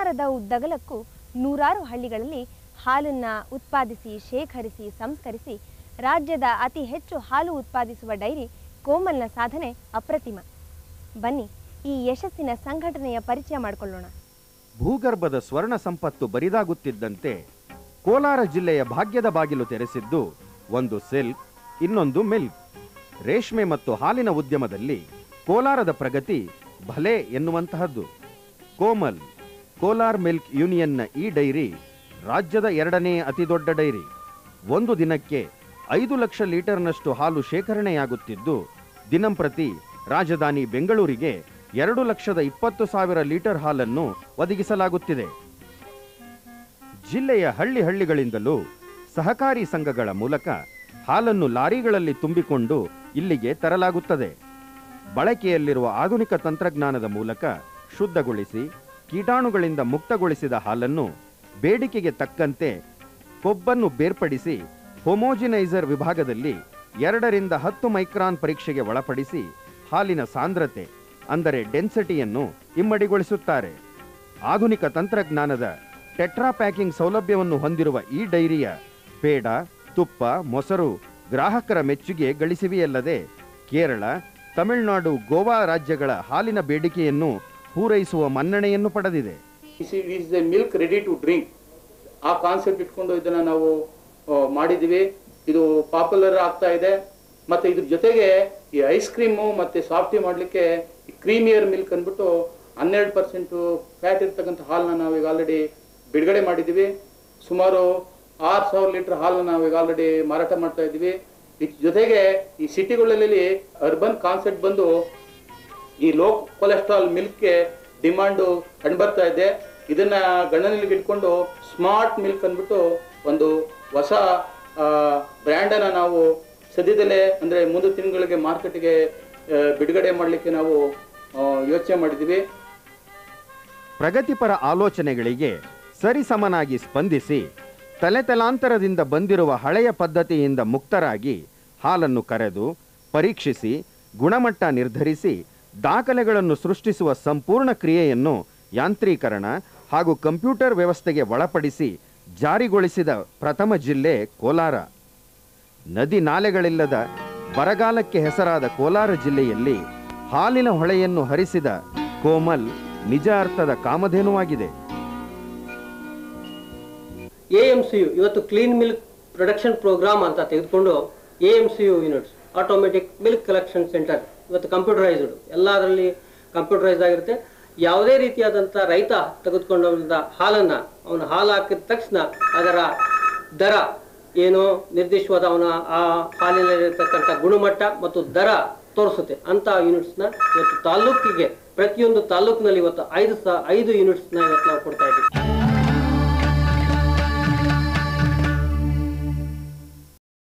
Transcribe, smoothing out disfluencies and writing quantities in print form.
ಕೋಲಾರದ ಉದ್ದಗಲಕ್ಕೂ ನೂರಾರು ಹಳ್ಳಿಗಳಲ್ಲಿ ಹಾಲನ್ನು ಉತ್ಪಾದಿಸಿ ಶೇಖರಿಸಿ ಸಂಸ್ಕರಿಸಿ ರಾಜ್ಯದ ಅತಿ ಹೆಚ್ಚು ಹಾಲು ಉತ್ಪಾದಿಸುವ ಡೈರಿ ಕೋಮಲ್ನ ಸಾಧನೆ ಅಪ್ರತಿಮ. ಬನ್ನಿ ಈ ಯಶಸ್ಸಿನ ಸಂಘಟನೆಯ ಪರಿಚಯ ಮಾಡಿಕೊಳ್ಳೋಣ. ಭೂಗರ್ಭದ ಸ್ವರ್ಣ ಸಂಪತ್ತು ಬರಿದಾಗುತ್ತಿದ್ದಂತೆ ಕೋಲಾರ ಜಿಲ್ಲೆಯ ಭಾಗ್ಯದ ಬಾಗಿಲು ತೆರೆಸಿದ್ದು ಒಂದು ಸಿಲ್ಕ್, ಇನ್ನೊಂದು ಮಿಲ್ಕ್. ರೇಷ್ಮೆ ಮತ್ತು ಹಾಲಿನ ಉದ್ಯಮದಲ್ಲಿ ಕೋಲಾರದ ಪ್ರಗತಿ ಭಲೆ ಎನ್ನುವಂತಹದ್ದು. ಕೋಮಲ್ ಕೋಲಾರ್ ಮಿಲ್ಕ್ ಯೂನಿಯನ್ನ ಈ ಡೈರಿ ರಾಜ್ಯದ 2ನೇ ಅತಿದೊಡ್ಡ ಡೈರಿ. ಒಂದು ದಿನಕ್ಕೆ 5 ಲಕ್ಷ ಲೀಟರ್ನಷ್ಟು ಹಾಲು ಶೇಖರಣೆಯಾಗುತ್ತಿದ್ದು, ದಿನಂಪ್ರತಿ ರಾಜಧಾನಿ ಬೆಂಗಳೂರಿಗೆ 2,20,000 ಲೀಟರ್ ಹಾಲನ್ನು ಒದಗಿಸಲಾಗುತ್ತಿದೆ. ಜಿಲ್ಲೆಯ ಹಳ್ಳಿಗಳಿಂದಲೂ ಸಹಕಾರಿ ಸಂಘಗಳ ಮೂಲಕ ಹಾಲನ್ನು ಲಾರಿಗಳಲ್ಲಿ ತುಂಬಿಕೊಂಡು ಇಲ್ಲಿಗೆ ತರಲಾಗುತ್ತದೆ. ಬಳಕೆಯಲ್ಲಿರುವ ಆಧುನಿಕ ತಂತ್ರಜ್ಞಾನದ ಮೂಲಕ ಶುದ್ಧಗೊಳಿಸಿ ಕೀಟಾಣುಗಳಿಂದ ಮುಕ್ತಗೊಳಿಸಿದ ಹಾಲನ್ನು ಬೇಡಿಕೆಗೆ ತಕ್ಕಂತೆ ಕೊಬ್ಬನ್ನು ಬೇರ್ಪಡಿಸಿ ಹೋಮೋಜಿನೈಸರ್ ವಿಭಾಗದಲ್ಲಿ 2 ರಿಂದ 10 ಮೈಕ್ರಾನ್ ಪರೀಕ್ಷೆಗೆ ಒಳಪಡಿಸಿ ಹಾಲಿನ ಸಾಂದ್ರತೆ ಅಂದರೆ ಡೆನ್ಸಿಟಿಯನ್ನು ಇಮ್ಮಡಿಗೊಳಿಸುತ್ತಾರೆ. ಆಧುನಿಕ ತಂತ್ರಜ್ಞಾನದ ಟೆಟ್ರಾ ಪ್ಯಾಕಿಂಗ್ ಸೌಲಭ್ಯವನ್ನು ಹೊಂದಿರುವ ಈ ಡೈರಿಯ ಪೇಡ, ತುಪ್ಪ, ಮೊಸರು ಗ್ರಾಹಕರ ಮೆಚ್ಚುಗೆ ಗಳಿಸಿವೆಯಲ್ಲದೆ ಕೇರಳ, ತಮಿಳುನಾಡು, ಗೋವಾ ರಾಜ್ಯಗಳ ಹಾಲಿನ ಬೇಡಿಕೆಯನ್ನು ಪೂರೈಸುವ ಮನ್ನಣೆಯನ್ನು ಪಡೆದಿದೆ. ಮಿಲ್ಕ್ ರೆಡಿ ಟು ಡ್ರಿಂಕ್ ಆ ಕಾನ್ಸೆಪ್ಟ್ ಇಟ್ಕೊಂಡು ಇದನ್ನ ನಾವು ಮಾಡಿದ್ದೀವಿ. ಇದು ಪಾಪ್ಯುಲರ್ ಆಗ್ತಾ ಇದೆ. ಮತ್ತೆ ಇದ್ರ ಜೊತೆಗೆ ಈ ಐಸ್ ಕ್ರೀಮು ಮತ್ತೆ ಸಾಫ್ಟಿ ಮಾಡಲಿಕ್ಕೆ ಕ್ರೀಮಿಯರ್ ಮಿಲ್ಕ್ ಅಂದ್ಬಿಟ್ಟು 12% ಫ್ಯಾಟ್ ಇರ್ತಕ್ಕಂಥ ಹಾಲನ್ನ ನಾವು ಈಗ ಆಲ್ರೆಡಿ ಬಿಡುಗಡೆ ಮಾಡಿದ್ದೀವಿ. ಸುಮಾರು 6,000 ಲೀಟರ್ ಹಾಲನ್ನ ನಾವು ಈಗ ಆಲ್ರೆಡಿ ಮಾರಾಟ ಮಾಡ್ತಾ ಇದ್ದೀವಿ. ಇದ್ರ ಜೊತೆಗೆ ಈ ಸಿಟಿಗಳಲ್ಲಿ ಅರ್ಬನ್ ಕಾನ್ಸೆಪ್ಟ್ ಬಂದು ಈ ಲೋ ಕೊಲೆಸ್ಟ್ರಾಲ್ ಮಿಲ್ಕ್ಗೆ ಡಿಮಾಂಡು ಕಂಡುಬರ್ತಾ ಇದೆ. ಇದನ್ನ ಗಣನೆಯಲ್ಲಿ ಇಟ್ಕೊಂಡು ಸ್ಮಾರ್ಟ್ ಮಿಲ್ಕ್ ಅಂದ್ಬಿಟ್ಟು ಒಂದು ಹೊಸ ಬ್ರ್ಯಾಂಡನ್ನು ನಾವು ಸದ್ಯದಲ್ಲೇ ಅಂದರೆ ಮುಂದಿನ ತಿಂಗಳಿಗೆ ಮಾರ್ಕೆಟ್ಗೆ ಬಿಡುಗಡೆ ಮಾಡಲಿಕ್ಕೆ ನಾವು ಯೋಚನೆ ಮಾಡಿದ್ದೀವಿ. ಪ್ರಗತಿಪರ ಆಲೋಚನೆಗಳಿಗೆ ಸರಿಸಮನಾಗಿ ಸ್ಪಂದಿಸಿ ತಲೆತಲಾಂತರದಿಂದ ಬಂದಿರುವ ಹಳೆಯ ಪದ್ಧತಿಯಿಂದ ಮುಕ್ತರಾಗಿ ಹಾಲನ್ನು ಕರೆದು ಪರೀಕ್ಷಿಸಿ ಗುಣಮಟ್ಟ ನಿರ್ಧರಿಸಿ ದಾಖಲೆಗಳನ್ನು ಸೃಷ್ಟಿಸುವ ಸಂಪೂರ್ಣ ಕ್ರಿಯೆಯನ್ನು ಯಾಂತ್ರೀಕರಣ ಹಾಗೂ ಕಂಪ್ಯೂಟರ್ ವ್ಯವಸ್ಥೆಗೆ ಒಳಪಡಿಸಿ ಜಾರಿಗೊಳಿಸಿದ ಪ್ರಥಮ ಜಿಲ್ಲೆ ಕೋಲಾರ. ನದಿ ನಾಲೆಗಳಿಲ್ಲದ ಬರಗಾಲಕ್ಕೆ ಹೆಸರಾದ ಕೋಲಾರ ಜಿಲ್ಲೆಯಲ್ಲಿ ಹಾಲಿನ ಹೊಳೆಯನ್ನು ಹರಿಸಿದ ಕೋಮಲ್ ನಿಜ ಅರ್ಥದ ಕಾಮಧೇನುವಾಗಿದೆ. AMCU ಇವತ್ತು ಕ್ಲೀನ್ ಮಿಲ್ಕ್ ಪ್ರೊಡಕ್ಷನ್ ಪ್ರೋಗ್ರಾಮ್ ಅಂತ ತೆಗೆದುಕೊಂಡು AMCU units automatic milk collection centre ಇವತ್ತು ಕಂಪ್ಯೂಟರೈಸ್ಡ್, ಎಲ್ಲದರಲ್ಲಿ ಕಂಪ್ಯೂಟರೈಸ್ಡ್ ಆಗಿರುತ್ತೆ. ಯಾವುದೇ ರೀತಿಯಾದಂಥ ರೈತ ತೆಗೆದುಕೊಂಡ ಹಾಲನ್ನು ಅವನು ಹಾಲು ಹಾಕಿದ ತಕ್ಷಣ ಅದರ ದರ ಏನೋ ನಿರ್ದಿಷ್ಟವಾದ ಅವನ ಆ ಹಾಲಿನಲ್ಲಿರತಕ್ಕಂಥ ಗುಣಮಟ್ಟ ಮತ್ತು ದರ ತೋರಿಸುತ್ತೆ. ಅಂಥ ಯೂನಿಟ್ಸ್ನ ಇವತ್ತು ತಾಲೂಕಿಗೆ ಪ್ರತಿಯೊಂದು ತಾಲೂಕಿನಲ್ಲಿ ಇವತ್ತು 5 ಯೂನಿಟ್ಸ್ನ ಇವತ್ತು ನಾವು ಕೊಡ್ತಾ ಇದ್ದೀವಿ.